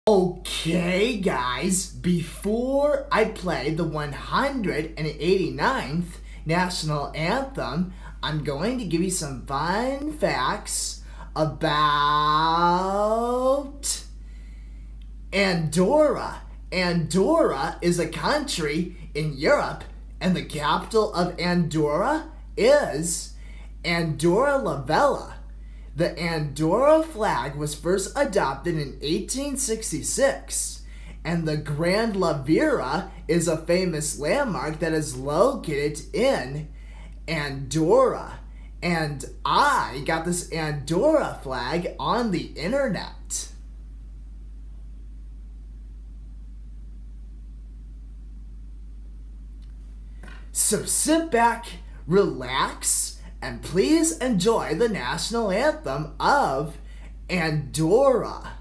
Okay guys, before I play the 189th National Anthem, I'm going to give you some fun facts about Andorra. Andorra is a country in Europe, and the capital of Andorra is Andorra la Vella. The Andorra flag was first adopted in 1866, and the Grand La Vera is a famous landmark that is located in Andorra. And I got this Andorra flag on the internet. So sit back, relax, and please enjoy the national anthem of Andorra.